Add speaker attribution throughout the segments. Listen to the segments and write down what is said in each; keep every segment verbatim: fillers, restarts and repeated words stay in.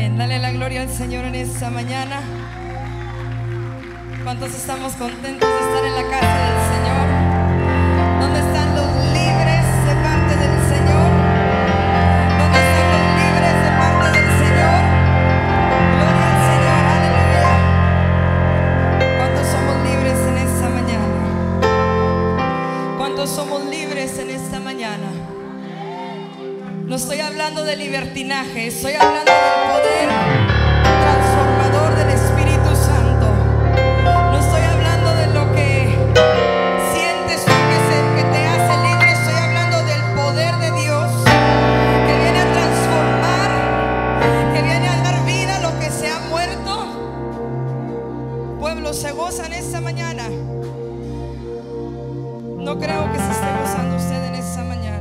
Speaker 1: Amén. Dale la gloria al Señor en esta mañana. ¿Cuántos estamos contentos de estar en la casa del Señor? ¿Dónde están los libres de parte del Señor? ¿Dónde están los libres de parte del Señor? Gloria al Señor, aleluya. ¿Cuántos somos libres en esta mañana? ¿Cuántos somos libres en esta mañana? No estoy hablando de libertinaje, estoy hablando del poder transformador del Espíritu Santo. No estoy hablando de lo que sientes tú que, se, que te hace libre. Estoy hablando del poder de Dios que viene a transformar, que viene a dar vida a lo que se ha muerto. Pueblo, ¿se gozan esta mañana? No creo que se esté gozando usted en esta mañana.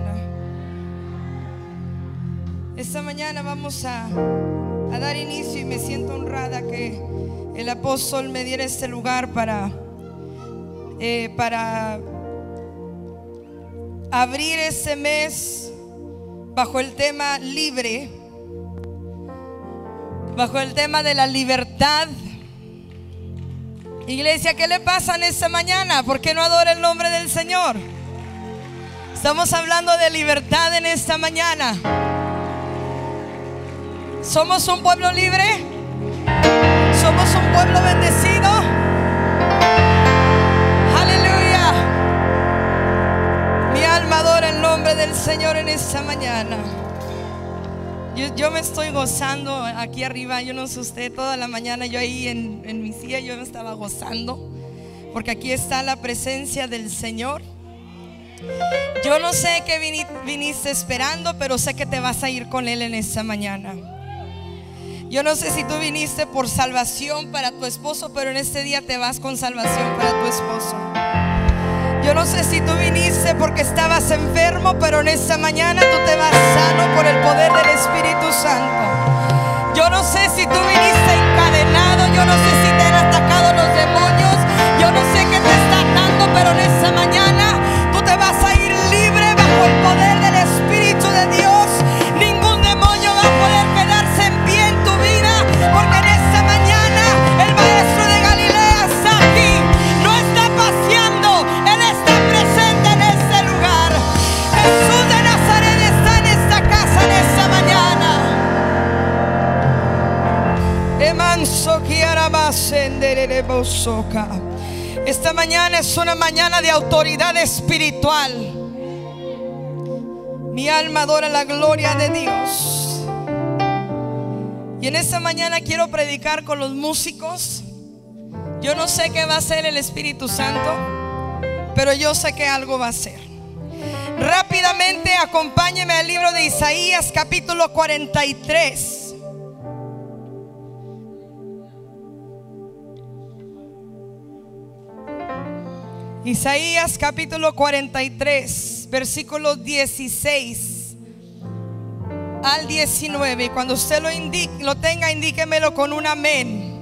Speaker 1: Esta mañana vamos a, a dar inicio y me siento honrada que el apóstol me diera este lugar para, eh, para abrir este mes bajo el tema libre, bajo el tema de la libertad. Iglesia, ¿qué le pasa en esta mañana? ¿Por qué no adora el nombre del Señor? Estamos hablando de libertad en esta mañana. ¿Somos un pueblo libre? ¿Somos un pueblo bendecido? Aleluya. Mi alma adora el nombre del Señor en esta mañana. Yo, yo me estoy gozando aquí arriba. Yo no sé usted, toda la mañana yo ahí en, en mi silla yo me estaba gozando, porque aquí está la presencia del Señor. Yo no sé qué viniste esperando, pero sé que te vas a ir con Él en esta mañana. Yo no sé si tú viniste por salvación para tu esposo, pero en este día te vas con salvación para tu esposo. Yo no sé si tú viniste porque estabas enfermo, pero en esta mañana tú te vas sano por el poder del Espíritu Santo. Yo no sé si tú viniste encadenado, yo no sé si te han atacado los demonios, yo no sé qué te está atando, pero en esta mañana tú te vas a ir libre bajo el poder del Espíritu de Dios. Ningún demonio va a poder quedarse en pie en tu vida, porque en esta mañana el Maestro de Galilea está aquí, no está paseando, Él está presente en este lugar. Jesús de Nazaret está en esta casa en esta mañana. Esta mañana es una mañana de autoridad espiritual. Mi alma adora la gloria de Dios. Y en esta mañana quiero predicar con los músicos. Yo no sé qué va a hacer el Espíritu Santo, pero yo sé que algo va a hacer. Rápidamente acompáñeme al libro de Isaías capítulo cuarenta y tres. Isaías capítulo cuarenta y tres, versículos dieciséis al diecinueve. Y cuando usted lo, indique, lo tenga, indíquemelo con un amén.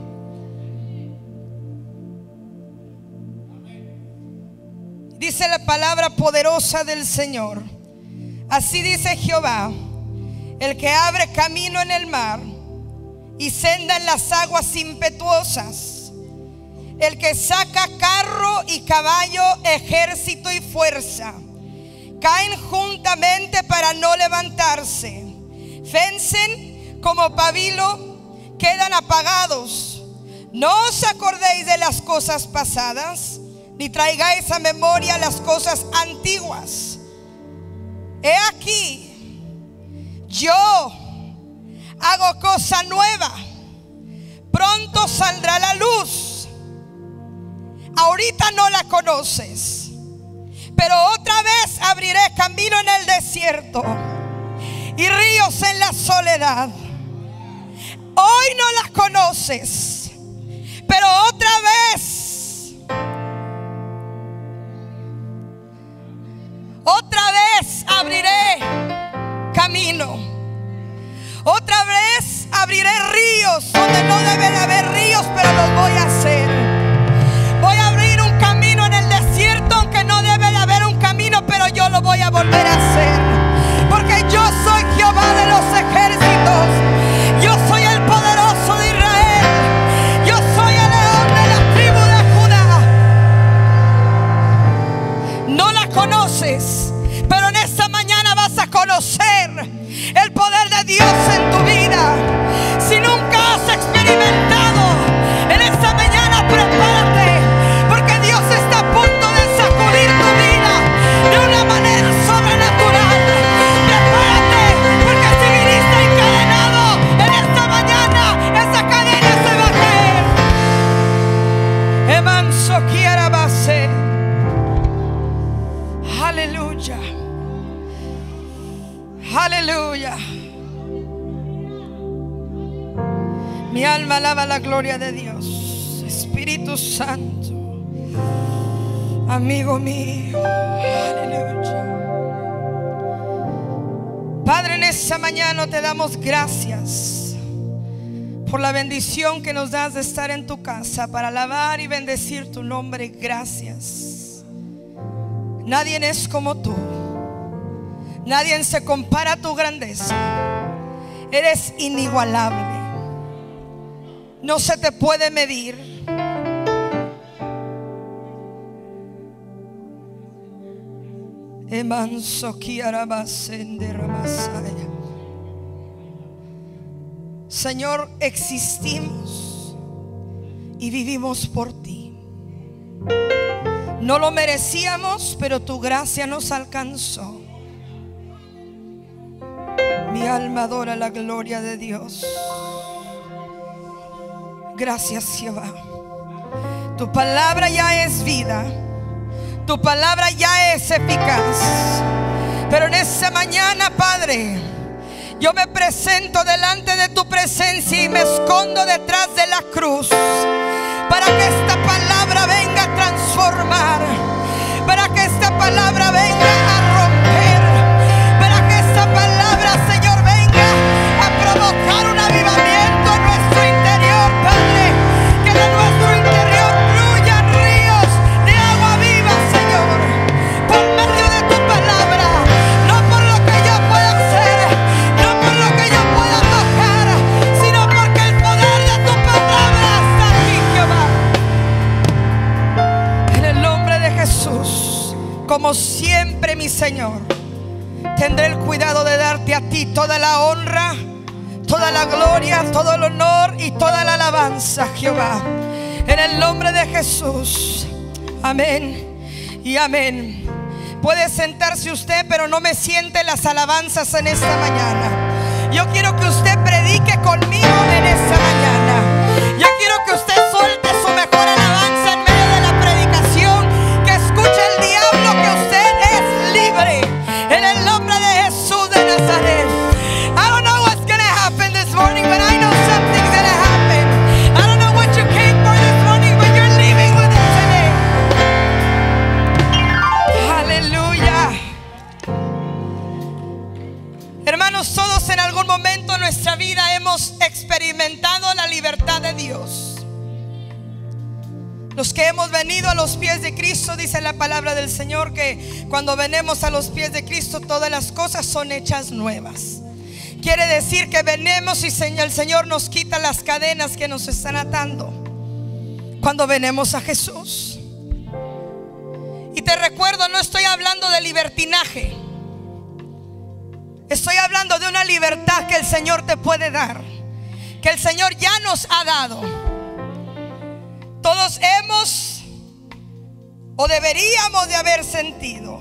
Speaker 1: Dice la palabra poderosa del Señor. Así dice Jehová, el que abre camino en el mar y senda en las aguas impetuosas, el que saca carro y caballo, ejército y fuerza, caen juntamente para no levantarse, vencen como pabilo, quedan apagados. No os acordéis de las cosas pasadas, ni traigáis a memoria las cosas antiguas. He aquí, yo hago cosa nueva, pronto saldrá la luz. Ahorita no la conoces, pero otra vez abriré camino en el desierto y ríos en la soledad. Hoy no la conoces, pero otra vez, otra vez abriré camino. Otra vez abriré ríos donde no deben haber ríos, pero los voy a hacer. Voy a abrir un camino en el desierto, aunque no debe de haber un camino, pero yo lo voy a volver a hacer, porque yo soy Jehová de los ejércitos. Yo soy el poder Dios en tu vida. Si nunca has experimentado, en esta mañana prepárate, porque Dios está a punto de sacudir tu vida de una manera sobrenatural. Prepárate, porque si viniste encadenado, en esta mañana esa cadena se va a caer. Emanso quiera base. Aleluya. Aleluya. Mi alma alaba la gloria de Dios. Espíritu Santo, amigo mío. Aleluya. Padre, en esta mañana te damos gracias por la bendición que nos das de estar en tu casa para alabar y bendecir tu nombre. Gracias. Nadie es como tú. Nadie se compara a tu grandeza. Eres inigualable. No se te puede medir. Señor, existimos y vivimos por ti. No lo merecíamos, pero tu gracia nos alcanzó. Mi alma adora la gloria de Dios. Gracias, Jehová. Tu palabra ya es vida. Tu palabra ya es eficaz. Pero en esta mañana, Padre, yo me presento delante de tu presencia y me escondo detrás de la cruz, para que esta palabra venga a transformar, para que esta palabra venga a romper, para que esta palabra, Señor, venga a provocar un avivamiento en nuestro interior, Padre. Que de nuestro interior fluyan ríos de agua viva, Señor, por medio de tu palabra. No por lo que yo pueda hacer, no por lo que yo pueda tocar, sino porque el poder de tu palabra está aquí, Jehová. En el nombre de Jesús, como siempre, mi Señor, tendré el cuidado de darte a ti toda la honra, toda la gloria, todo el honor y toda la alabanza, Jehová. En el nombre de Jesús. Amén y amén. Puede sentarse usted, pero no me siente las alabanzas en esta mañana. Yo quiero que usted predique conmigo en esta mañana. Yo quiero que usted suelte su mejor alabanza en medio de la predicación. Que escuche el diablo que usted es libre. En el nombre de Jesús de Nazaret. I don't know what's going to happen this morning, but I know something's going to happen. I don't know what you came for this morning, but you're leaving with it today. Aleluya. Hermanos, todos en algún momento en nuestra vida hemos experimentado la libertad de Dios. Los que hemos venido a los pies de Cristo, dice la palabra del Señor, que cuando venimos a los pies de Cristo, todas las cosas son hechas nuevas. Quiere decir que venimos y el Señor nos quita las cadenas que nos están atando cuando venimos a Jesús. Y te recuerdo, no estoy hablando de libertinaje. Estoy hablando de una libertad que el Señor te puede dar, que el Señor ya nos ha dado. Todos hemos o deberíamos de haber sentido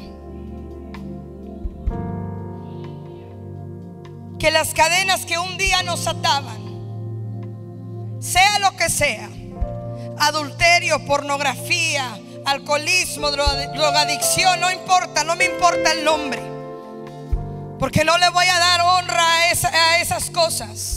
Speaker 1: que las cadenas que un día nos ataban, sea lo que sea, adulterio, pornografía, alcoholismo, drogadicción, no importa, no me importa el nombre, porque no le voy a dar honra a, esa, a esas cosas.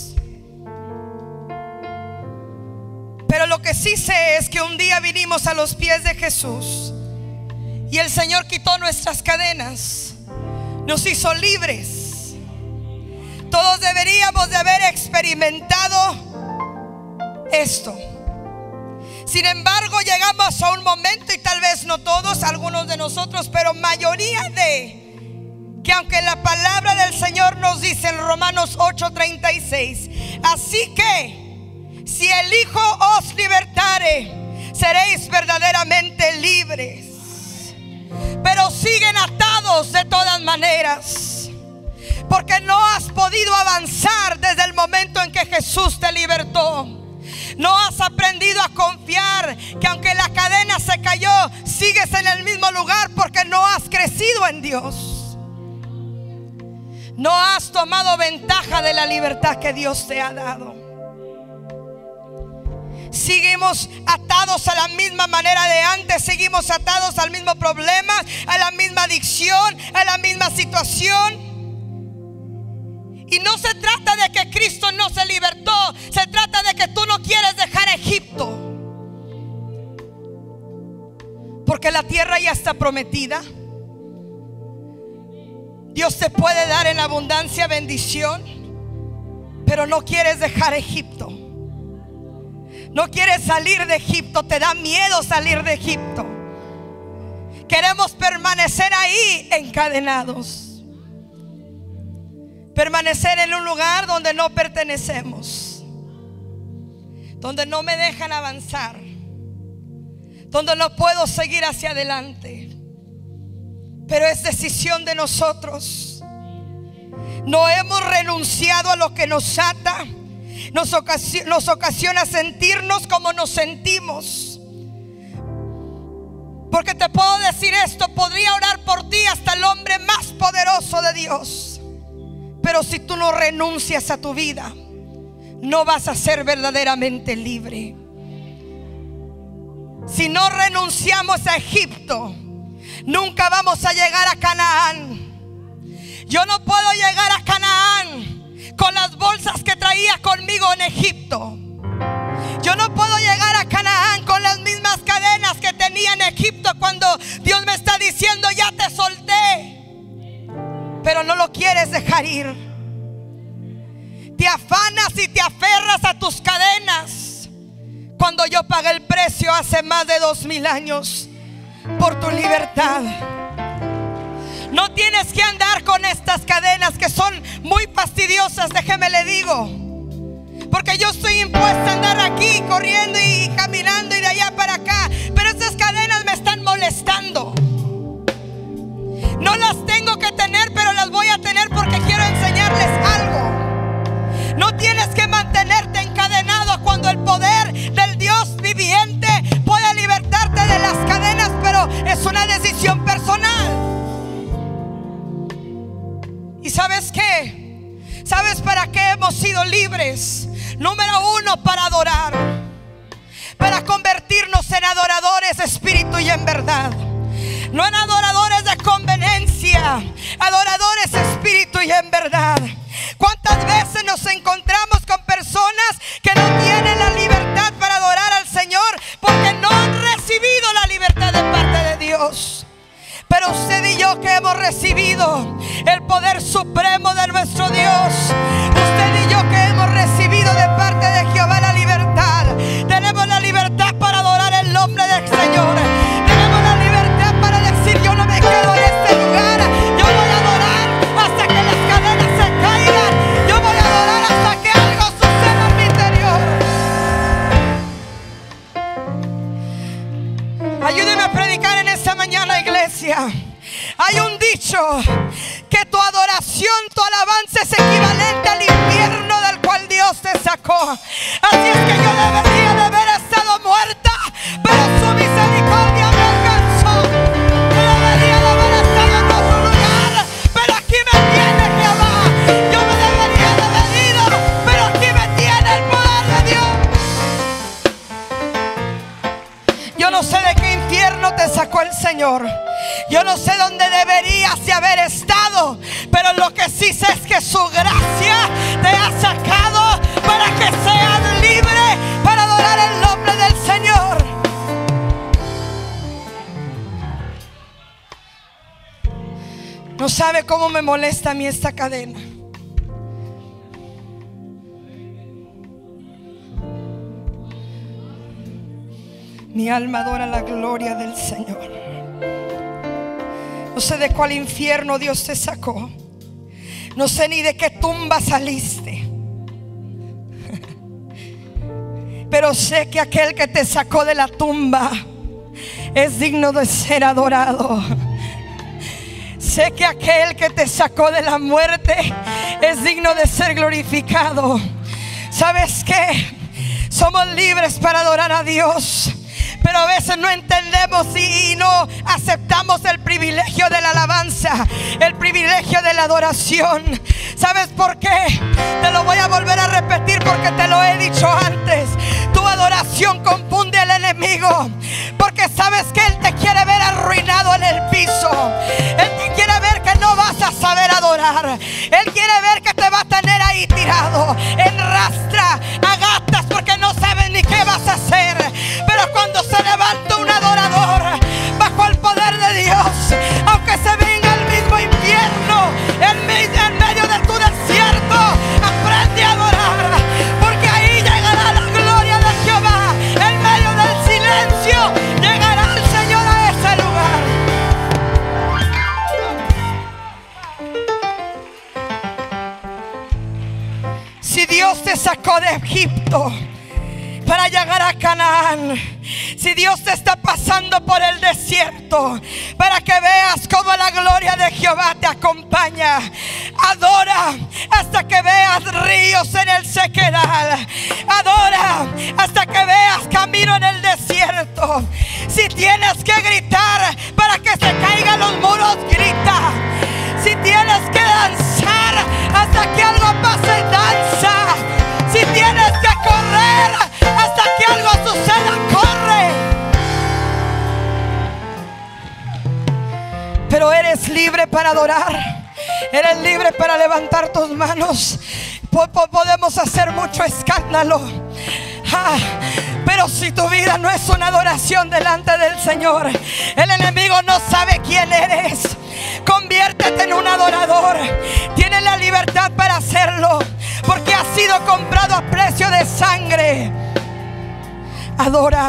Speaker 1: Pero lo que sí sé es que un día vinimos a los pies de Jesús y el Señor quitó nuestras cadenas, nos hizo libres. Todos deberíamos de haber experimentado esto. Sin embargo, llegamos a un momento, y tal vez no todos, algunos de nosotros, pero mayoría de, que aunque la palabra del Señor nos dice en Romanos ocho treinta y seis, así que si el Hijo os libertare, seréis verdaderamente libres. Pero siguen atados de todas maneras. Porque no has podido avanzar desde el momento en que Jesús te libertó. No has aprendido a confiar que aunque la cadena se cayó, sigues en el mismo lugar porque no has crecido en Dios. No has tomado ventaja de la libertad que Dios te ha dado. Seguimos atados a la misma manera de antes. Seguimos atados al mismo problema, a la misma adicción, a la misma situación. Y no se trata de que Cristo no se libertó. Se trata de que tú no quieres dejar Egipto. Porque la tierra ya está prometida. Dios te puede dar en abundancia bendición, pero no quieres dejar Egipto. No quieres salir de Egipto. Te da miedo salir de Egipto. Queremos permanecer ahí encadenados. Permanecer en un lugar donde no pertenecemos, donde no me dejan avanzar, donde no puedo seguir hacia adelante. Pero es decisión de nosotros. No hemos renunciado a lo que nos ata. Nos ocasiona, nos ocasiona sentirnos como nos sentimos. Porque te puedo decir esto: podría orar por ti hasta el hombre más poderoso de Dios, pero si tú no renuncias a tu vida, no vas a ser verdaderamente libre. Si no renunciamos a Egipto, nunca vamos a llegar a Canaán. Yo no puedo llegar a Canaán con las bolsas que traía conmigo en Egipto. Yo no puedo llegar a Canaán con las mismas cadenas que tenía en Egipto, cuando Dios me está diciendo: ya te solté, pero no lo quieres dejar ir. Te afanas y te aferras a tus cadenas, cuando yo pagué el precio hace más de dos mil años por tu libertad. No tienes que andar con estas cadenas que son muy fastidiosas, déjeme le digo, porque yo estoy impuesta a andar aquí corriendo y caminando y de allá para acá, pero estas cadenas me están molestando. No las tengo que tener, pero las voy a tener porque quiero enseñarles algo. No tienes que mantenerte encadenado cuando el poder del Dios viviente puede libertarte de las cadenas, pero es una decisión personal. ¿Y sabes qué? ¿Sabes para qué hemos sido libres? Número uno, para adorar, para convertirnos en adoradores de espíritu y en verdad. No en adoradores de conveniencia, adoradores de espíritu y en verdad. ¿Cuántas veces nos encontramos con personas que no tienen la libertad para adorar al Señor porque no han recibido la libertad de parte de Dios? Pero usted y yo, que hemos recibido el poder supremo de nuestro Dios, usted y yo que hemos recibido de parte de Jehová la libertad, tenemos la libertad para adorar el nombre del Señor. Tenemos la libertad para decir: yo no me quedo en este lugar, yo voy a adorar hasta que las cadenas se caigan, yo voy a adorar hasta que algo suceda en mi interior. Ayúdeme a predicar en esta mañana, iglesia. Hay un dicho que tu adoración, tu alabanza es equivalente al infierno del cual Dios te sacó. Así es que yo debería de haber estado muerta, pero su misericordia me alcanzó. Yo debería de haber estado en otro lugar, pero aquí me tiene Jehová. Yo me debería de haber ido, pero aquí me tiene el poder de Dios. Yo no sé de qué infierno te sacó el Señor. Yo no sé dónde deberías de haber estado, pero lo que sí sé es que su gracia te ha sacado para que seas libre para adorar el nombre del Señor. No sabe cómo me molesta a mí esta cadena. Mi alma adora la gloria del Señor. No sé de cuál infierno Dios te sacó. No sé ni de qué tumba saliste. Pero sé que aquel que te sacó de la tumba es digno de ser adorado. Sé que aquel que te sacó de la muerte es digno de ser glorificado. ¿Sabes qué? Somos libres para adorar a Dios, pero a veces no entendemos y no aceptamos el privilegio de la alabanza, el privilegio de la adoración. ¿Sabes por qué? Te lo voy a volver a repetir porque te lo he dicho antes. Tu adoración confunde al enemigo, porque sabes que él te quiere ver arruinado en el piso. Él te quiere ver que no vas a saber adorar. Él quiere ver que te va a tener ahí tirado en rastra, agatas, porque no sabes ni qué vas a hacer. Pero cuando se levanta un adorador bajo el poder de Dios, aunque se venga el mismo infierno en medio de tu desierto, aprende a adorar, porque ahí llegará la gloria de Jehová. En medio del silencio llegará el Señor a ese lugar. Si Dios te sacó de Egipto para llegar a Canaán, si Dios te está pasando por el desierto para que veas cómo la gloria de Jehová te acompaña, adora hasta que veas ríos en el sequedal. Adora hasta que veas camino en el desierto. Si tienes que gritar para que se caigan los muros, grita. Si tienes que danzar hasta que algo pase, danza. Si tienes que correr hasta que algo suceda, corre. Pero eres libre para adorar. Eres libre para levantar tus manos. Podemos hacer mucho escándalo, ah, pero si tu vida no es una adoración delante del Señor, el enemigo no sabe quién eres. Conviértete en un adorador. Tienes la libertad para hacerlo, porque has sido comprado a precio de sangre. Adora.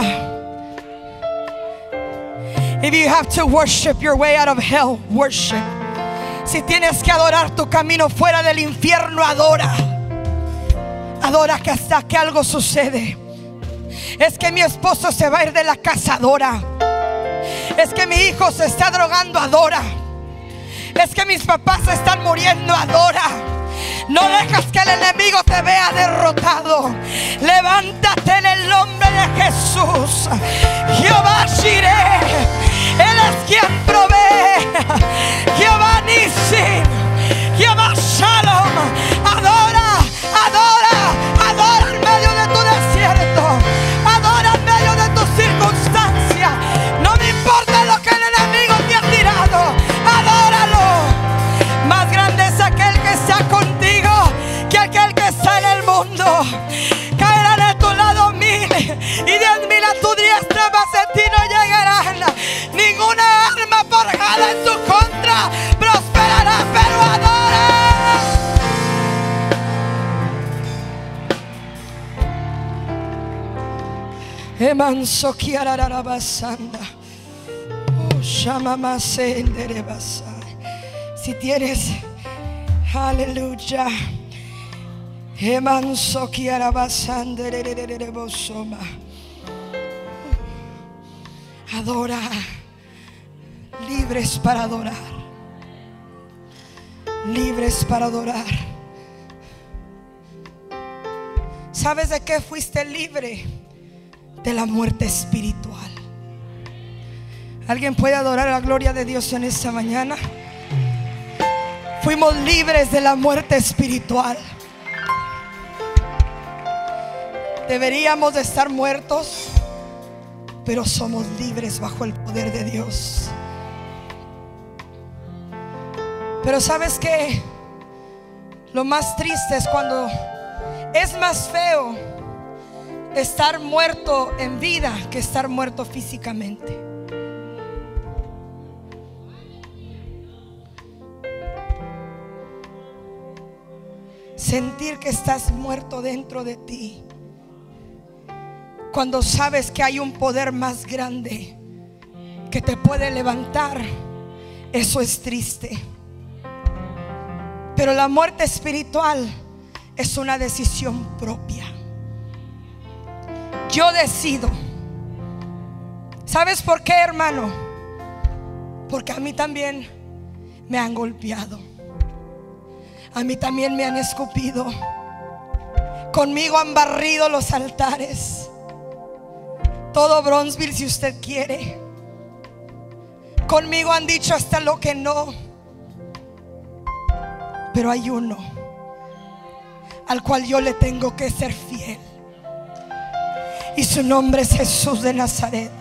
Speaker 1: If you have to worship your way out of hell, worship. Si tienes que adorar tu camino fuera del infierno, adora. Adora que hasta que algo sucede. Es que mi esposo se va a ir de la casa, adora. Es que mi hijo se está drogando, adora. Es que mis papás se están muriendo, adora. No dejas que el enemigo te vea derrotado. Levántate en el nombre de Jesús. Jehová Jireh, Él es quien provee. Jehová Nissi, Jehová Shalom. Adora, adora, adora en medio de tu desierto. Adora en medio de tu circunstancia. No me importa lo que el enemigo te ha tirado. Adóralo. Más grande es aquel que está contigo que aquel que está en el mundo. Caerán a tu lado mil y diez mil a tu diestra, mas en ti no llegarán. Ninguna arma forjada en tu contra prosperará, pero adora. Emanso kiarara basanda. Oh, shamama sendere basai. Si tienes, aleluya. Emanso kiarara basandere bosoma. Adora. Libres para adorar. Libres para adorar. ¿Sabes de qué fuiste libre? De la muerte espiritual. ¿Alguien puede adorar la gloria de Dios en esta mañana? Fuimos libres de la muerte espiritual. Deberíamos de estar muertos, pero somos libres bajo el poder de Dios. Pero ¿sabes qué? Lo más triste es cuando es más feo estar muerto en vida que estar muerto físicamente. Sentir que estás muerto dentro de ti, cuando sabes que hay un poder más grande que te puede levantar, eso es triste. Pero la muerte espiritual es una decisión propia. Yo decido. ¿Sabes por qué, hermano? Porque a mí también me han golpeado, a mí también me han escupido, conmigo han barrido los altares. Todo Bronzeville, si usted quiere. Conmigo han dicho hasta lo que no. Pero hay uno al cual yo le tengo que ser fiel, y su nombre es Jesús de Nazaret.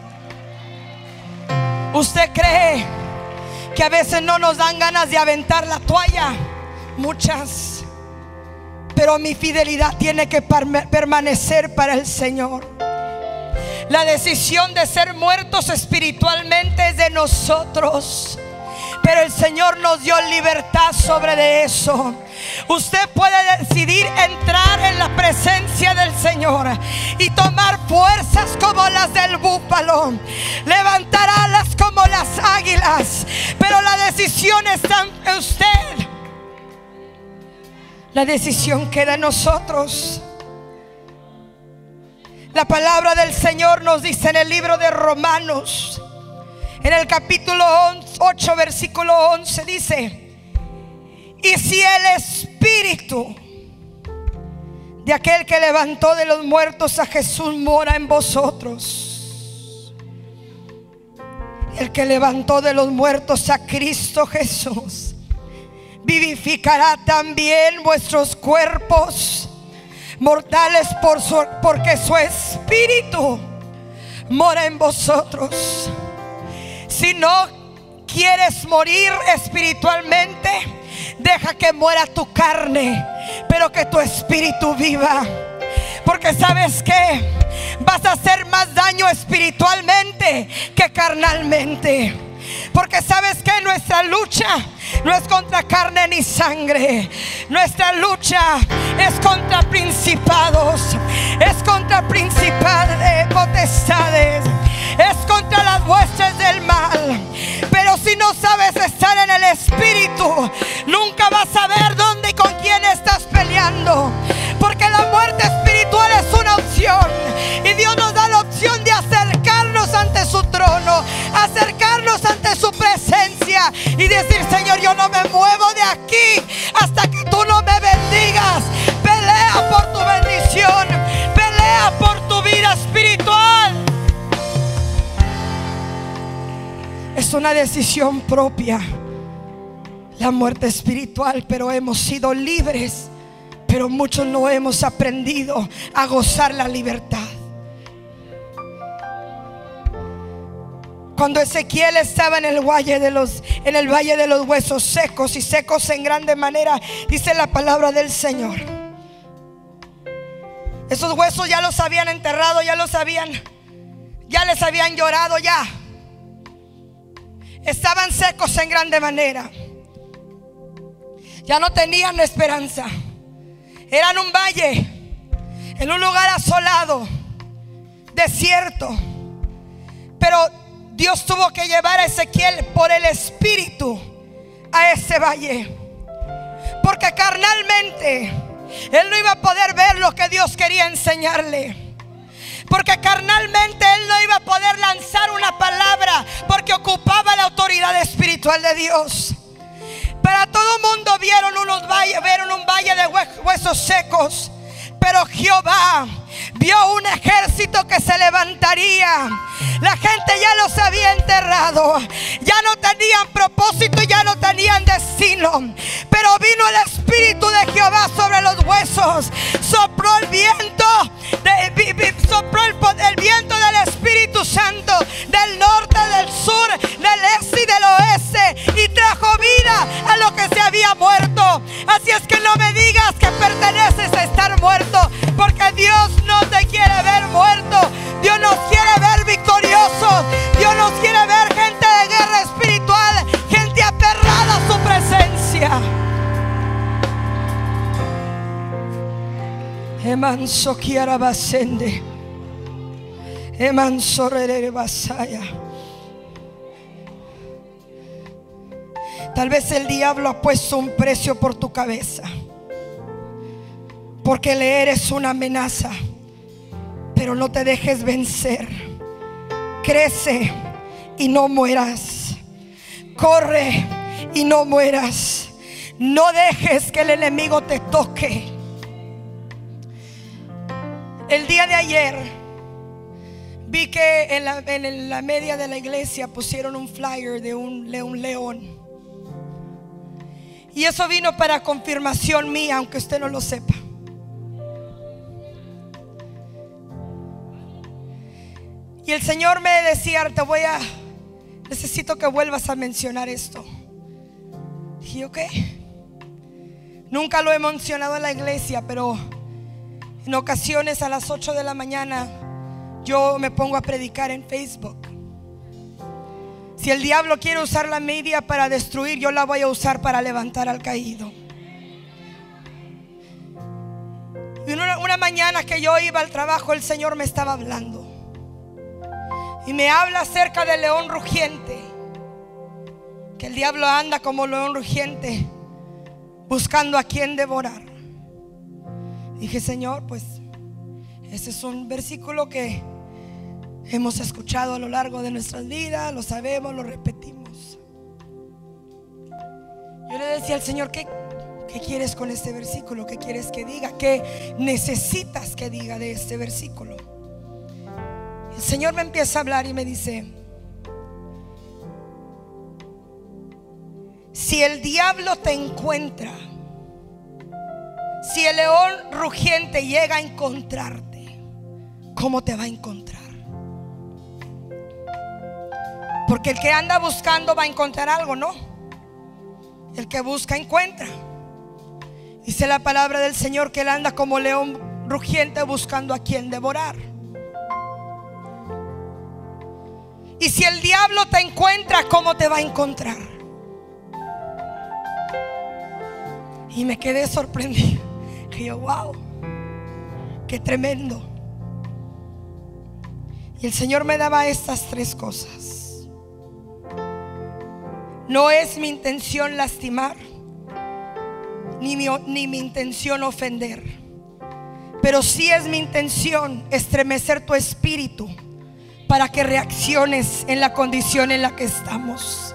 Speaker 1: ¿Usted cree que a veces no nos dan ganas de aventar la toalla? Muchas. Pero mi fidelidad tiene que permanecer para el Señor. La decisión de ser muertos espiritualmente es de nosotros, pero el Señor nos dio libertad sobre de eso. Usted puede decidir entrar en la presencia del Señor y tomar fuerzas como las del búfalo, levantar alas como las águilas, pero la decisión está en usted. La decisión queda en nosotros. La palabra del Señor nos dice en el libro de Romanos, en el capítulo ocho, versículo once, dice: y si el Espíritu de aquel que levantó de los muertos a Jesús mora en vosotros, el que levantó de los muertos a Cristo Jesús vivificará también vuestros cuerpos mortales por su, porque su Espíritu mora en vosotros. Si no quieres morir espiritualmente, deja que muera tu carne, pero que tu espíritu viva. Porque ¿sabes qué? Vas a hacer más daño espiritualmente que carnalmente. Porque ¿sabes qué? Nuestra lucha no es contra carne ni sangre. Nuestra lucha es contra principados, es contra principales, potestades, es contra las huestes del mal. Pero si no sabes estar en el Espíritu, nunca vas a ver dónde y con quién estás peleando. Porque la muerte espiritual es una opción, y Dios nos da la opción de acercarnos ante su trono, acercarnos ante su presencia y decir: Señor, yo no me muevo de aquí hasta que tú no me bendigas. Pelea por tu bendición, pelea por tu vida espiritual. Es una decisión propia, la muerte espiritual, pero hemos sido libres. Pero muchos no hemos aprendido a gozar la libertad. Cuando Ezequiel estaba en el valle de los, en el valle de los huesos secos, y secos en grande manera, dice la palabra del Señor, esos huesos ya los habían enterrado, ya los habían, ya les habían llorado, ya estaban secos en grande manera, ya no tenían esperanza. Eran un valle, en un lugar asolado, desierto. Pero Dios tuvo que llevar a Ezequiel por el Espíritu a ese valle, porque carnalmente él no iba a poder ver lo que Dios quería enseñarle. Porque carnalmente él no iba a poder lanzar una palabra, porque ocupaba la autoridad espiritual de Dios. Para todo el mundo vieron unos valles, vieron un valle de huesos secos, pero Jehová vio un ejército que se levantaría. La gente ya los había enterrado, ya no tenían propósito, ya no tenían destino. Pero vino el Espíritu de Jehová sobre los huesos, sopló el viento, de, sopló el, el viento del Espíritu Santo del norte, del sur, del este y del oeste, y trajo vida a lo que se había muerto. Así es que no me digas que perteneces a estar muerto, porque Dios no te quiere ver muerto. Dios nos quiere ver victoriosos. Dios nos quiere ver gente de guerra espiritual, gente aferrada a su presencia. Emanso quiera basende, emanso rere basaya. Tal vez el diablo ha puesto un precio por tu cabeza, porque le eres una amenaza. Pero no te dejes vencer. Crece y no mueras. Corre y no mueras. No dejes que el enemigo te toque. El día de ayer vi que en la, en la media de la iglesia pusieron un flyer de un, de un león. Y eso vino para confirmación mía, aunque usted no lo sepa. Y el Señor me decía: te voy a, necesito que vuelvas a mencionar esto. Dije: ok. Nunca lo he mencionado en la iglesia, pero en ocasiones a las ocho de la mañana yo me pongo a predicar en Facebook. Si el diablo quiere usar la media para destruir, yo la voy a usar para levantar al caído. Y una, una mañana que yo iba al trabajo, el Señor me estaba hablando y me habla acerca del león rugiente, que el diablo anda como león rugiente buscando a quien devorar. Dije: Señor, pues ese es un versículo que hemos escuchado a lo largo de nuestras vidas, lo sabemos, lo repetimos. Yo le decía al Señor: ¿qué, qué quieres con este versículo? ¿Qué quieres que diga? ¿Qué necesitas que diga de este versículo? El Señor me empieza a hablar y me dice: si el diablo te encuentra, si el león rugiente llega a encontrarte, ¿cómo te va a encontrar? Porque el que anda buscando va a encontrar algo, ¿no? El que busca encuentra. Dice la palabra del Señor que él anda como león rugiente buscando a quien devorar. Y si el diablo te encuentra, ¿cómo te va a encontrar? Y me quedé sorprendido. Y yo: wow, qué tremendo. Y el Señor me daba estas tres cosas. No es mi intención lastimar, ni mi, ni mi intención ofender, pero sí es mi intención estremecer tu espíritu para que reacciones en la condición en la que estamos.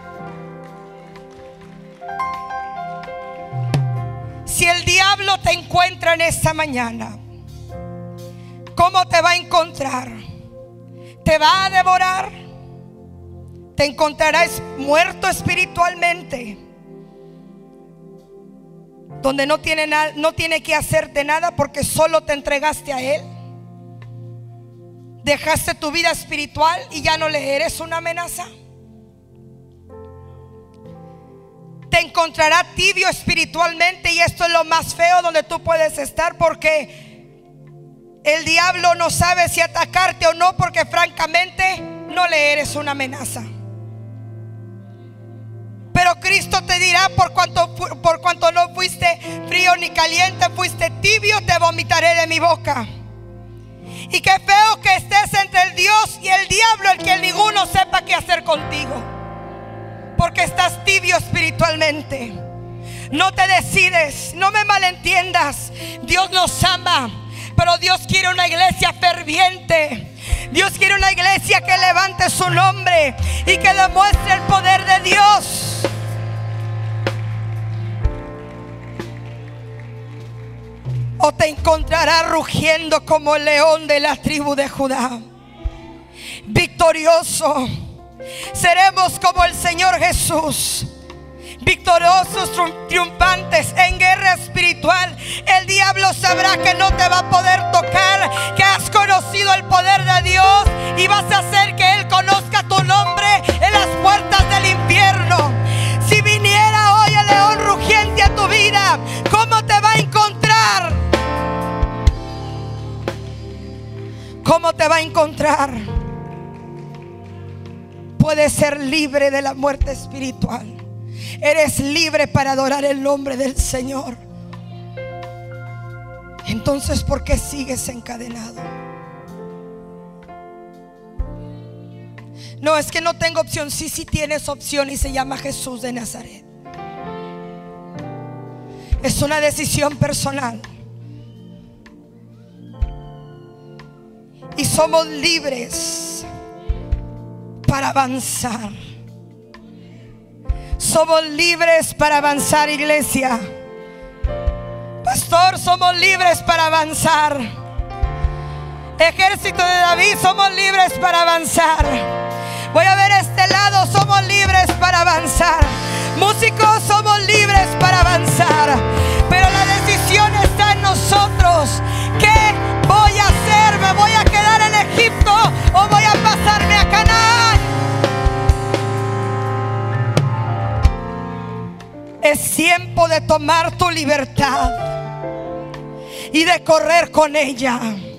Speaker 1: Si el diablo te encuentra en esta mañana, ¿cómo te va a encontrar? ¿Te va a devorar? ¿Te encontrarás muerto espiritualmente, donde no tiene, na- no tiene que hacerte nada porque solo te entregaste a él? Dejaste tu vida espiritual y ya no le eres una amenaza. Te encontrará tibio espiritualmente, y esto es lo más feo donde tú puedes estar, porque el diablo no sabe si atacarte o no, porque francamente no le eres una amenaza. Pero Cristo te dirá: por cuanto, por cuanto no fuiste frío ni caliente, fuiste tibio, te vomitaré de mi boca. Y qué feo que estés entre el Dios y el diablo, el que ninguno sepa qué hacer contigo, porque estás tibio espiritualmente. No te decides, no me malentiendas. Dios nos ama, pero Dios quiere una iglesia ferviente. Dios quiere una iglesia que levante su nombre y que demuestre el poder de Dios. O te encontrará rugiendo como el león de la tribu de Judá, victorioso. Seremos como el Señor Jesús, victoriosos, triunfantes en guerra espiritual. El diablo sabrá que no te va a poder tocar, que has conocido el poder de Dios, y vas a hacer que Él conozca tu nombre en las puertas del infierno. Si viniera hoy el león rugiente a tu vida, ¿cómo te va a encontrar? ¿Cómo te va a encontrar? Puedes ser libre de la muerte espiritual. Eres libre para adorar el nombre del Señor. Entonces, ¿por qué sigues encadenado? No, es que no tengo opción. Sí, sí tienes opción, y se llama Jesús de Nazaret. Es una decisión personal. Y somos libres para avanzar. somos libres para avanzar, iglesia. Pastor, somos libres para avanzar. Ejército de David, somos libres para avanzar. Voy a ver este lado, somos libres para avanzar. Músicos, somos libres para avanzar. Pero la decisión está en nosotros. ¿Qué voy a hacer? ¿Me voy a quedar en Egipto o voy a pasarme a Canaán? Es tiempo de tomar tu libertad y de correr con ella.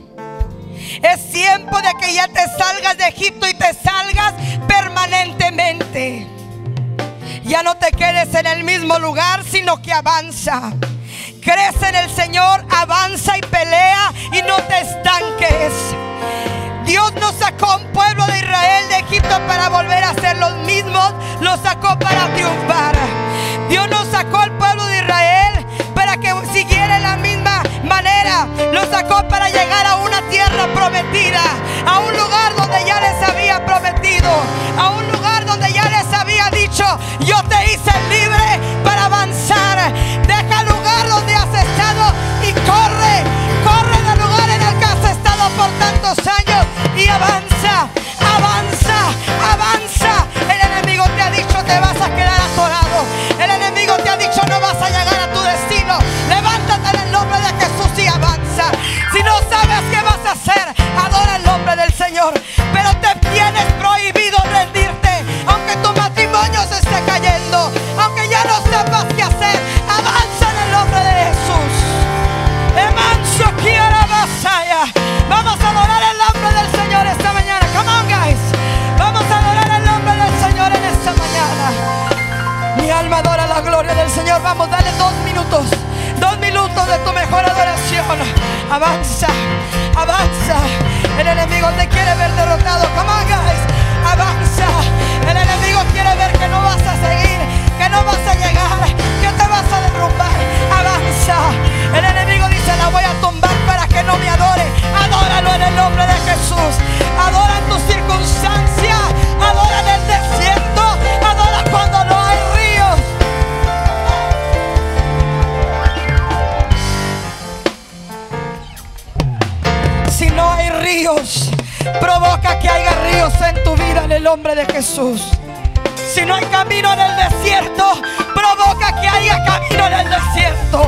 Speaker 1: Es tiempo de que ya te salgas de Egipto y te salgas permanentemente. Ya no te quedes en el mismo lugar, sino que avanza. Crece en el Señor, avanza y pelea y no te estanques. Dios nos sacó un pueblo de Israel de Egipto para volver a ser los mismos. Lo sacó para triunfar. Dios nos sacó al pueblo de Israel para que siguiera en la misma manera. Lo sacó para llegar a una tierra prometida, a un lugar donde ya les había prometido, a un lugar donde ya les había dicho: yo te hice libre para avanzar. Deja el lugar donde has estado y corre, corre del lugar en el que has estado por tantos años y avanza, avanza, avanza. El enemigo te ha dicho: te vas a quedar atorado. El enemigo te ha dicho: no vas a llegar a tu destino. Levántate en el nombre de Jesús y avanza. Si no sabes qué vas a hacer, adora el nombre del Señor. Pero te tienes prohibido rendirte. Aunque tu matrimonio se esté cayendo, aunque ya no sepas qué hacer, avanza en el nombre de Jesús. Emanso quiera basaya. Vamos a adorar el nombre del Señor esta mañana. Come on, guys. Vamos a adorar el nombre del Señor en esta mañana. Mi alma adora la gloria del Señor. Vamos, dale dos minutos. Dos minutos de tu mejor adoración. Avanza, avanza. El enemigo te quiere ver derrotado. Come on, guys. Avanza. El enemigo quiere ver que no vas a seguir, que no vas a llegar, que te vas a derrumbar. Avanza. El enemigo dice: la voy a tumbar para que no me adore. Adóralo en el nombre de Jesús. Adora en tu circunstancia. Adora en el desierto. Adora cuando no hay ríos. Si no hay ríos, provoca que haya ríos en tu vida en el nombre de Jesús. Si no hay camino en el desierto, provoca que haya camino en el desierto.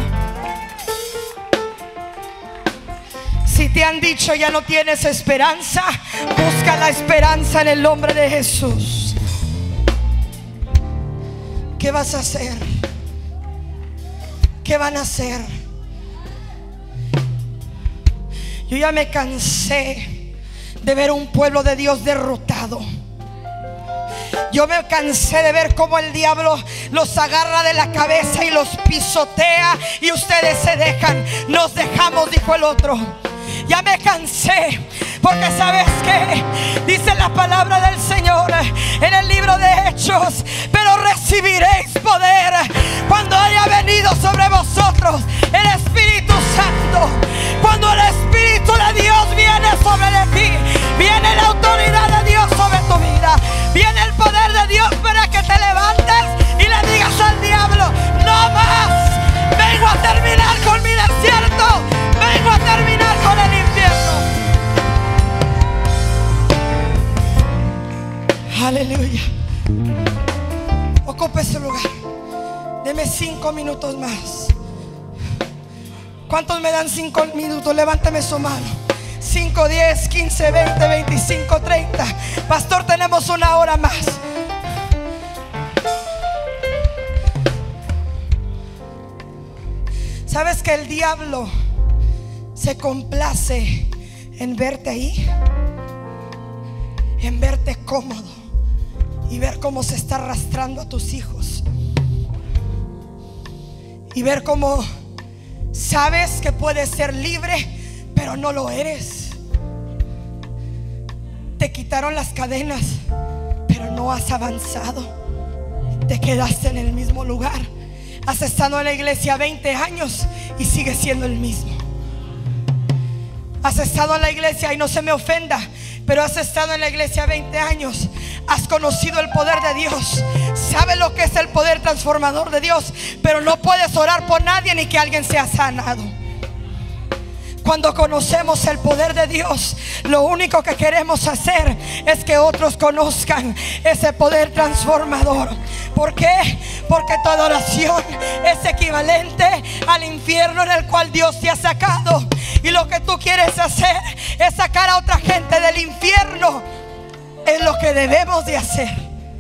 Speaker 1: Si te han dicho ya no tienes esperanza, busca la esperanza en el nombre de Jesús. ¿Qué vas a hacer? ¿Qué van a hacer? Yo ya me cansé de ver un pueblo de Dios derrotado. Yo me cansé de ver cómo el diablo los agarra de la cabeza y los pisotea y ustedes se dejan. Nos dejamos, dijo el otro. Ya me cansé, porque ¿sabes qué? Dice la palabra del Señor en el libro de Hechos: pero recibiréis poder cuando haya venido sobre vosotros el Espíritu Santo. Cuando el Espíritu de Dios viene sobre de ti, viene la autoridad de Dios sobre tu vida, viene el poder de Dios para que te levantes y le digas al diablo: no más, vengo a terminar con mi desierto, vengo a terminar con el infierno. Aleluya. Ocupe su lugar. Deme cinco minutos más. ¿Cuántos me dan cinco minutos? Levántame su mano. Cinco, diez, quince, veinte, veinticinco, treinta. Pastor, tenemos una hora más. ¿Sabes que el diablo se complace en verte ahí? En verte cómodo y ver cómo se está arrastrando a tus hijos. Y ver cómo sabes que puedes ser libre, pero no lo eres. Te quitaron las cadenas, pero no has avanzado. Te quedaste en el mismo lugar. Has estado en la iglesia veinte años y sigues siendo el mismo. Has estado en la iglesia, y no se me ofenda, pero has estado en la iglesia veinte años. Has conocido el poder de Dios. sabe lo que es el poder transformador de Dios, pero no puedes orar por nadie ni que alguien sea sanado. Cuando conocemos el poder de Dios, lo único que queremos hacer es que otros conozcan ese poder transformador. ¿Por qué? Porque tu adoración es equivalente al infierno en el cual Dios te ha sacado. Y lo que tú quieres hacer es sacar a otra gente del infierno. Es lo que debemos de hacer.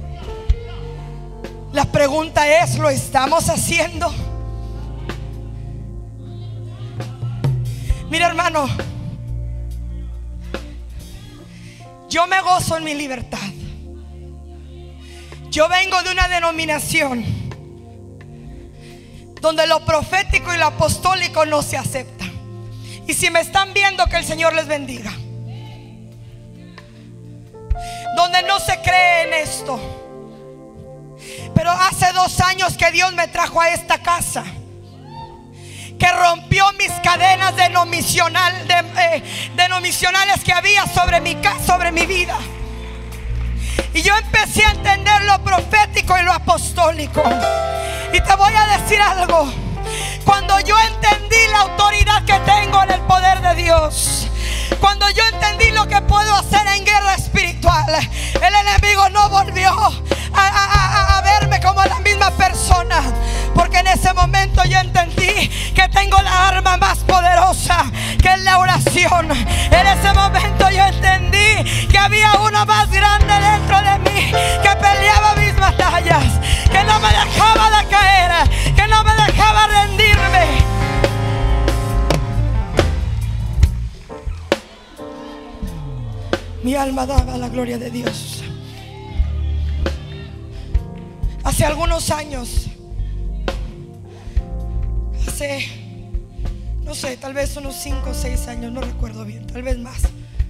Speaker 1: La pregunta es, ¿lo estamos haciendo? Mira, hermano, yo me gozo en mi libertad. Yo vengo de una denominación donde lo profético y lo apostólico no se acepta. Y si me están viendo, que el Señor les bendiga. Donde no se cree en esto. Pero hace dos años que Dios me trajo a esta casa, que rompió mis cadenas denominacional, de, eh, denominacionales que había sobre mi, sobre mi vida. Y yo empecé a entender lo profético y lo apostólico. Y te voy a decir algo. Cuando yo entendí la autoridad que tengo en el poder de Dios, cuando yo entendí lo que puedo hacer en guerra espiritual, el enemigo no volvió a, a, a, a verme como la misma persona. Porque en ese momento yo entendí que tengo la arma más poderosa, que es la oración. En ese momento yo entendí que había uno más grande dentro de mí, que peleaba mis batallas, que no me dejaba de caer, que no me dejaba rendirme. Mi alma daba la gloria de Dios. Hace algunos años, hace, no sé, tal vez unos cinco o seis años, no recuerdo bien, tal vez más,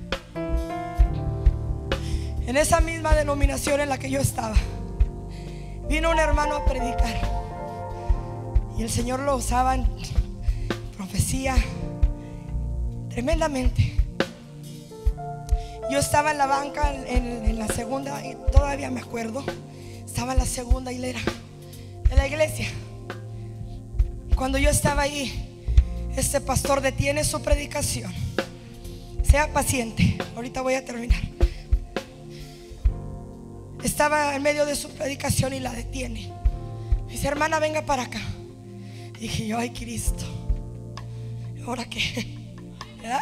Speaker 1: en esa misma denominación en la que yo estaba, vino un hermano a predicar. Y el Señor lo usaba en profecía tremendamente. Yo estaba en la banca, en, en la segunda, y todavía me acuerdo, estaba en la segunda hilera de la iglesia. Cuando yo estaba ahí, este pastor detiene su predicación. Sea paciente, ahorita voy a terminar. Estaba en medio de su predicación y la detiene. Dice: hermana, venga para acá. Dije yo: ay, Cristo, ¿ahora qué? ¿Verdad?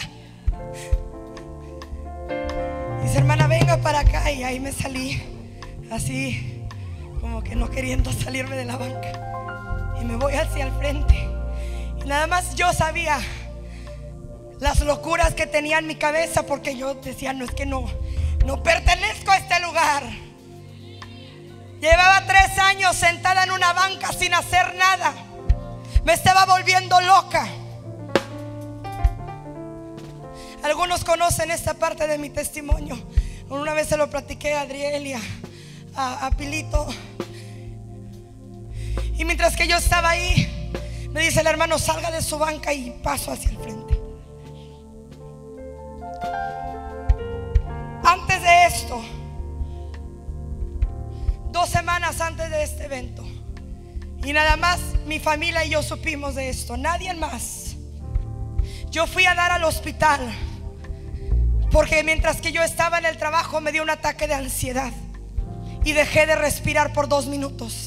Speaker 1: Dice: hermana, venga para acá. Y ahí me salí, así como que no queriendo salirme de la banca, y me voy hacia el frente. Y nada más yo sabía las locuras que tenía en mi cabeza, porque yo decía: no, es que no, no pertenezco a este lugar. Llevaba tres años sentada en una banca sin hacer nada. Me estaba volviendo loca. Algunos conocen esta parte de mi testimonio. Una vez se lo platiqué a Adriel y a, a, a Pilito. Y mientras que yo estaba ahí, me dice el hermano: salga de su banca, y paso hacia el frente. Antes de esto, dos semanas antes de este evento, y nada más mi familia y yo supimos de esto, nadie más. Yo fui a dar al hospital porque mientras que yo estaba en el trabajo me dio un ataque de ansiedad y dejé de respirar por dos minutos.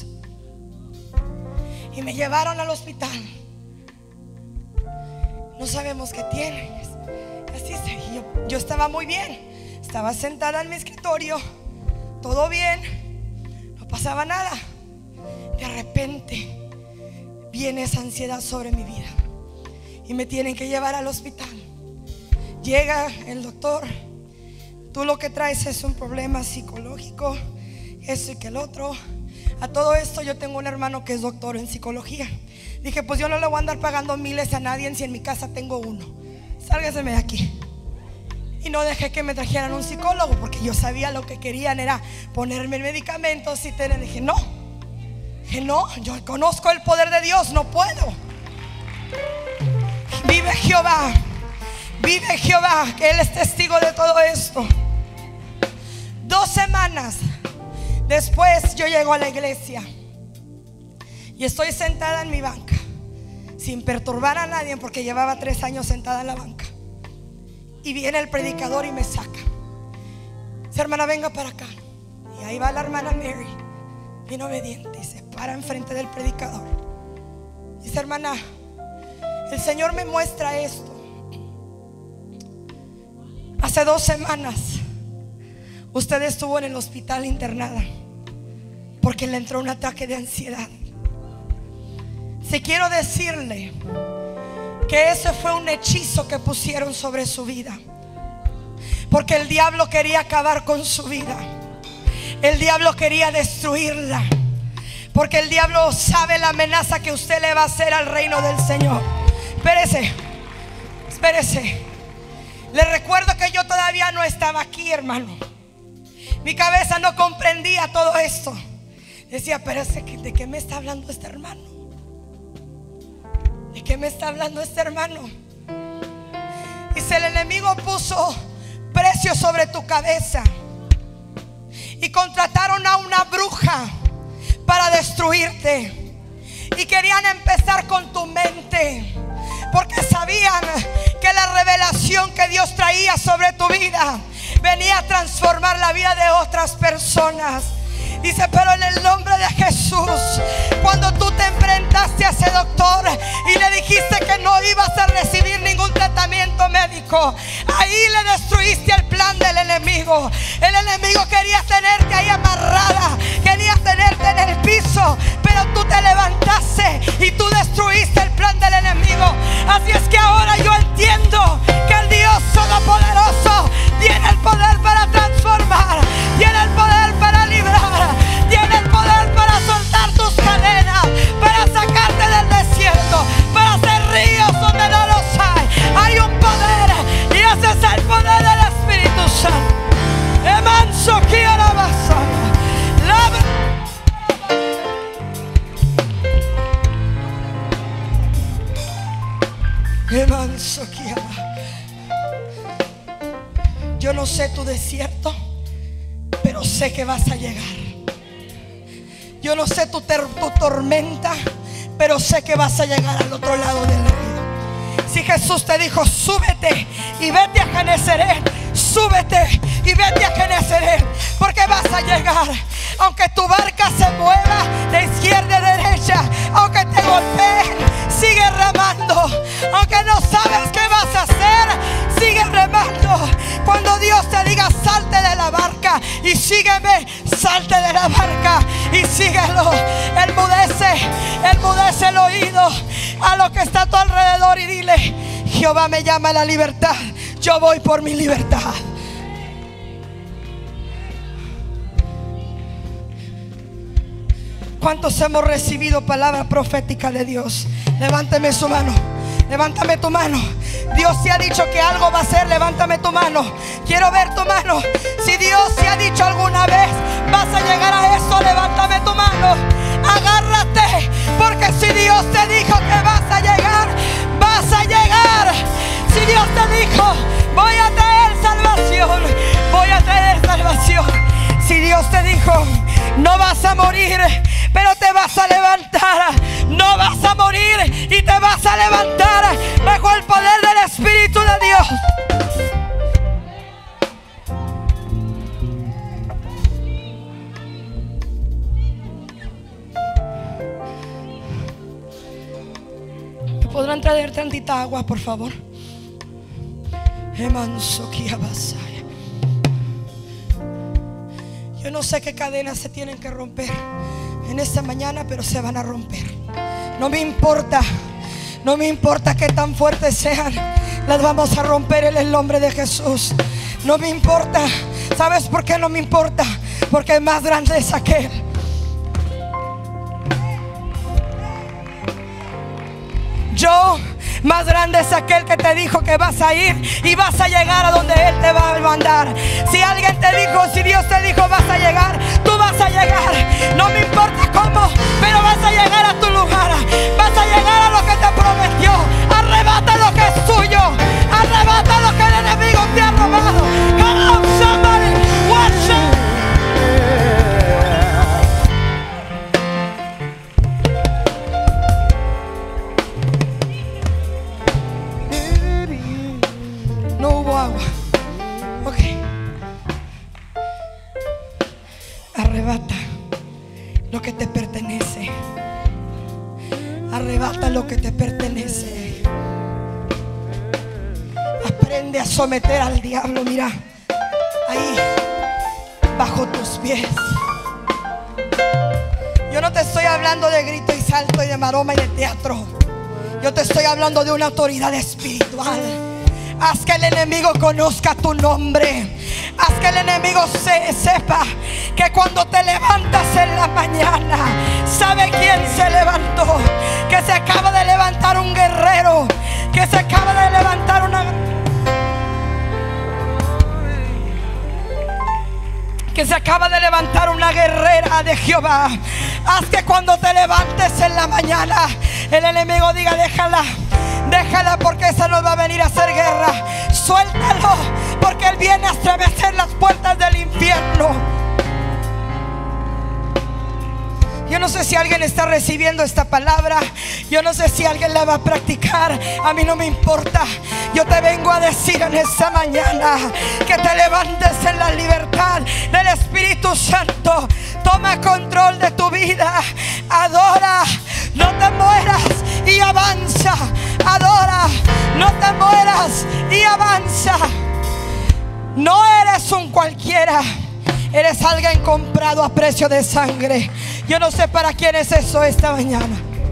Speaker 1: Y me llevaron al hospital. No sabemos qué tiene. Así seguí. Yo, yo estaba muy bien. Estaba sentada en mi escritorio, todo bien, no pasaba nada. De repente viene esa ansiedad sobre mi vida y me tienen que llevar al hospital. Llega el doctor: tú lo que traes es un problema psicológico, eso y que el otro. A todo esto yo tengo un hermano que es doctor en psicología. Dije: pues yo no le voy a andar pagando miles a nadie si en mi casa tengo uno. Sálgaseme de aquí. Y no dejé que me trajeran un psicólogo, porque yo sabía lo que querían era ponerme medicamentos y tener. Dije: no, dije no, yo conozco el poder de Dios, no puedo. Vive Jehová, vive Jehová, que Él es testigo de todo esto. Dos semanas Después yo llego a la iglesia y estoy sentada en mi banca sin perturbar a nadie, porque llevaba tres años sentada en la banca. Y viene el predicador y me saca. Dice: hermana, venga para acá. Y ahí va la hermana Mary, bien obediente, y se para enfrente del predicador. Dice: hermana, el Señor me muestra esto. Hace dos semanas usted estuvo en el hospital internada porque le entró un ataque de ansiedad. Si quiero decirle que ese fue un hechizo que pusieron sobre su vida, porque el diablo quería acabar con su vida. El diablo quería destruirla, porque el diablo sabe la amenaza que usted le va a hacer al reino del Señor. Espérese, espérese. Le recuerdo que yo todavía no estaba aquí, hermano. Mi cabeza no comprendía todo esto. Decía: pero ¿de qué me está hablando este hermano? ¿De qué me está hablando este hermano? Dice: el enemigo puso precio sobre tu cabeza y contrataron a una bruja para destruirte. Y querían empezar con tu mente, porque sabían que la revelación que Dios traía sobre tu vida venía a transformar la vida de otras personas. Dice: pero en el nombre de Jesús, cuando tú te enfrentaste a ese doctor y le dijiste que no ibas a recibir ningún tratamiento médico, ahí le destruiste el plan del enemigo. El enemigo quería tenerte ahí amarrada, quería tenerte en el piso, pero tú te levantaste y tú destruiste el plan del enemigo. Así es que ahora yo entiendo que el Dios Todopoderoso tiene el poder para transformar, tiene el poder para librar, tiene el poder para soltar tus cadenas, para sacarte del desierto, para hacer ríos donde no los hay. Hay un poder, y ese es el poder del Espíritu Santo. Emanso quiera basar. Emanso quiera. Yo no sé tu desierto, pero sé que vas a llegar. Yo no sé tu, ter, tu tormenta, pero sé que vas a llegar al otro lado del río. Si Jesús te dijo: súbete y vete a Genesaret, súbete y vete a Genesaret, porque vas a llegar. Aunque tu barca se mueva de izquierda a derecha, aunque te golpeen, sigue remando. Aunque no sabes qué vas a hacer, sigue remando. Cuando Dios te diga: salte de la barca y sígueme, salte de la barca y síguelo. Enmudece, enmudece el oído a lo que está a tu alrededor y dile: Jehová me llama a la libertad, yo voy por mi libertad. ¿Cuántos hemos recibido palabra profética de Dios? Levántame su mano. Levántame tu mano. Dios te ha dicho que algo va a hacer. Levántame tu mano. Quiero ver tu mano. Si Dios te ha dicho alguna vez: vas a llegar a eso, levántame tu mano. Agárrate, porque si Dios te dijo que vas a llegar, vas a llegar. Si Dios te dijo: voy a traer salvación, voy a traer salvación. Si Dios te dijo: no vas a morir, pero te vas a levantar. No vas a morir y te vas a levantar bajo el poder del Espíritu de Dios. ¿Me podrán traer tantita agua, por favor? Yo no sé qué cadenas se tienen que romper en esta mañana, pero se van a romper. No me importa, no me importa que tan fuertes sean, las vamos a romper en el nombre de Jesús. No me importa. ¿Sabes por qué no me importa? Porque más grande es aquel. Yo, más grande es aquel que te dijo que vas a ir y vas a llegar a donde Él te va a mandar. Si alguien te dijo, si Dios te dijo vas a llegar, tú vas a llegar. No me importa cómo, pero vas a llegar a tu lugar. Vas a llegar a lo que te prometió. Arrebata lo que es tuyo. Arrebata lo que el enemigo te ha robado. Come on, somebody, watch it. agua. Ok. Arrebata lo que te pertenece. Arrebata lo que te pertenece. Aprende a someter al diablo. Mira, ahí, bajo tus pies. Yo no te estoy hablando de grito y salto y de maroma y de teatro. Yo te estoy hablando de una autoridad espiritual. Haz que el enemigo conozca tu nombre. Haz que el enemigo se, sepa que cuando te levantas en la mañana, sabe quién se levantó. Que se acaba de levantar un guerrero. Que se acaba de levantar una... Que se acaba de levantar una guerrera de Jehová. Haz que cuando te levantes en la mañana, el enemigo diga: déjala, déjala, porque esa nos va a venir a hacer guerra. Suéltalo, porque él viene a atravesar las puertas del infierno. Yo no sé si alguien está recibiendo esta palabra. Yo no sé si alguien la va a practicar. A mí no me importa. Yo te vengo a decir en esta mañana que te levantes en la libertad del Espíritu Santo. Toma control de tu vida. Adora, no te mueras y avanza. Adora, no te mueras y avanza. No eres un cualquiera. Eres alguien comprado a precio de sangre. Yo no sé para quién es eso esta mañana.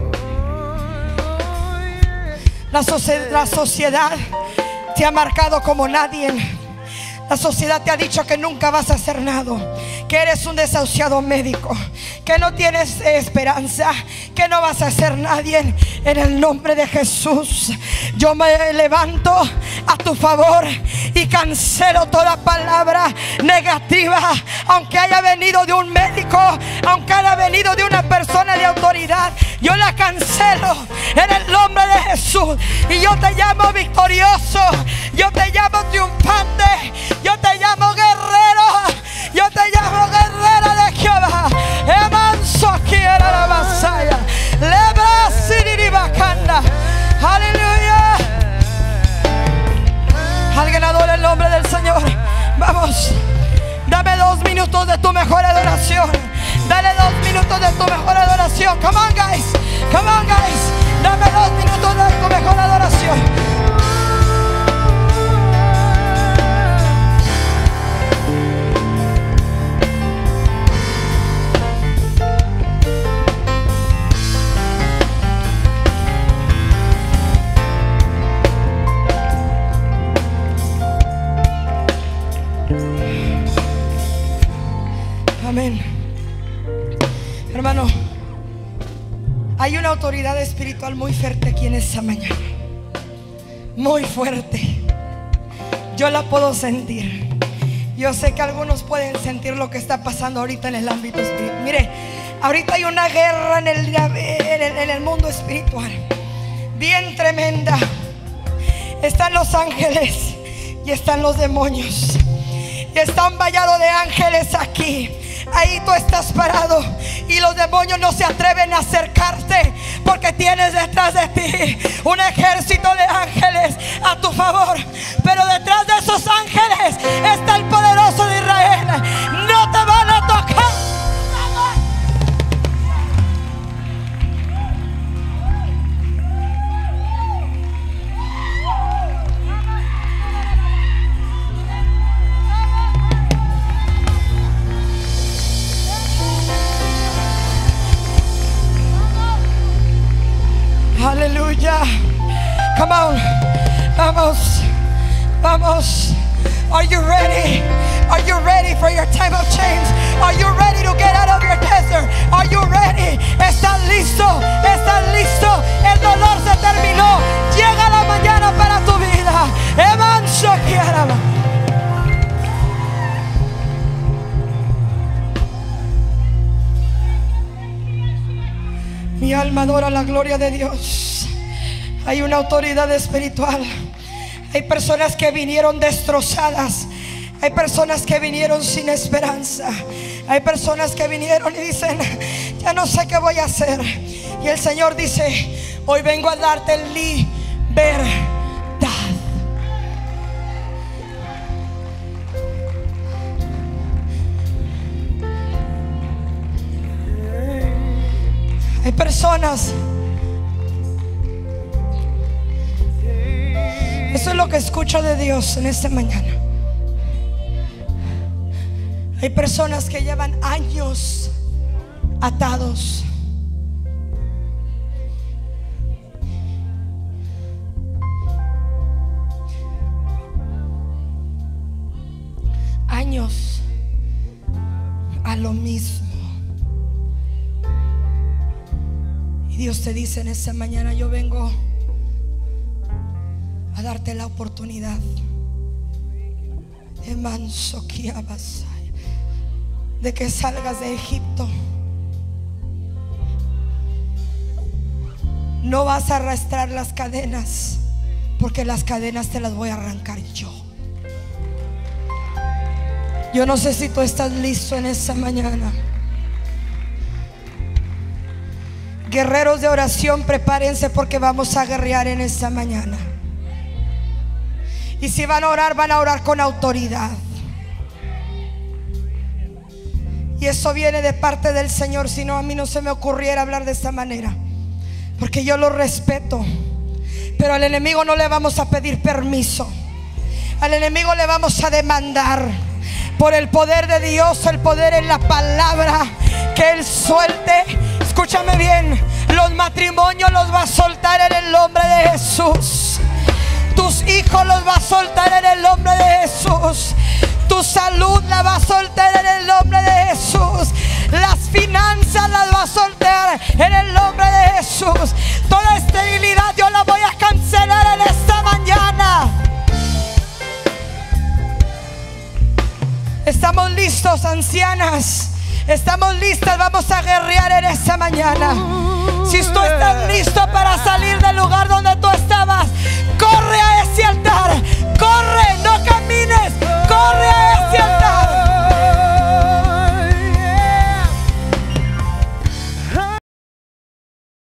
Speaker 1: La, socie- la sociedad te ha marcado como nadie. La sociedad te ha dicho que nunca vas a hacer nada, que eres un desahuciado médico, que no tienes esperanza, que no vas a ser nadie. En el nombre de Jesús, yo me levanto a tu favor y cancelo toda palabra negativa, aunque haya venido de un médico, aunque haya venido de una persona de autoridad. Yo la cancelo en el nombre de Jesús. Y yo te llamo victorioso. Yo te llamo triunfante. Yo te llamo guerrero. Yo te llamo guerrera de Jehová. Emanso quiera la vasalla. Lebra siribacanda. Aleluya. Alguien adora el nombre del Señor. Vamos. Dame dos minutos de tu mejor adoración. Dale dos minutos de tu mejor adoración. Come on, guys. Come on, guys. Dame dos minutos de tu mejor adoración. Amén. Hermano, hay una autoridad espiritual muy fuerte aquí en esta mañana. Muy fuerte. Yo la puedo sentir. Yo sé que algunos pueden sentir lo que está pasando ahorita en el ámbito espiritual. Mire, ahorita hay una guerra en el, en el, en el mundo espiritual bien tremenda. Están los ángeles y están los demonios. Y está un vallado de ángeles aquí. Ahí tú estás parado y los demonios no se atreven a acercarte, porque tienes detrás de ti un ejército de ángeles a tu favor. Pero detrás de esos ángeles está el poderoso de Israel. No te van a tocar. Aleluya. Come on. Vamos. Vamos. Are you ready? Are you ready for your time of change? Are you ready to get out of your desert? Are you ready? ¿Estás listo? ¿Estás listo? El dolor se terminó. Llega la mañana para tu vida. Evanso quiera. Mi alma adora la gloria de Dios. Hay una autoridad espiritual. Hay personas que vinieron destrozadas. Hay personas que vinieron sin esperanza. Hay personas que vinieron y dicen: ya no sé qué voy a hacer. Y el Señor dice: hoy vengo a darte libertad. personas, eso es lo que escucho de Dios en esta mañana. Hay personas que llevan años atados. Años a lo mismo. Y Dios te dice en esta mañana: yo vengo a darte la oportunidad de que salgas de Egipto. No vas a arrastrar las cadenas, porque las cadenas te las voy a arrancar yo. Yo no sé si tú estás listo en esta mañana. Guerreros de oración, prepárense, porque vamos a guerrear en esta mañana. Y si van a orar, van a orar con autoridad. Y eso viene de parte del Señor. Si no, a mí no se me ocurriera hablar de esta manera, porque yo lo respeto. Pero al enemigo no le vamos a pedir permiso. Al enemigo le vamos a demandar por el poder de Dios, el poder en la palabra, que Él suelte. Escúchame bien: los matrimonios los va a soltar en el nombre de Jesús. Tus hijos los va a soltar en el nombre de Jesús. Tu salud la va a soltar en el nombre de Jesús. Las finanzas las va a soltar en el nombre de Jesús. Toda esterilidad yo la voy a cancelar en esta mañana. Estamos listos, ancianas. Estamos listas, vamos a guerrear en esta mañana. Si tú estás listo para salir del lugar donde tú estabas, corre a ese altar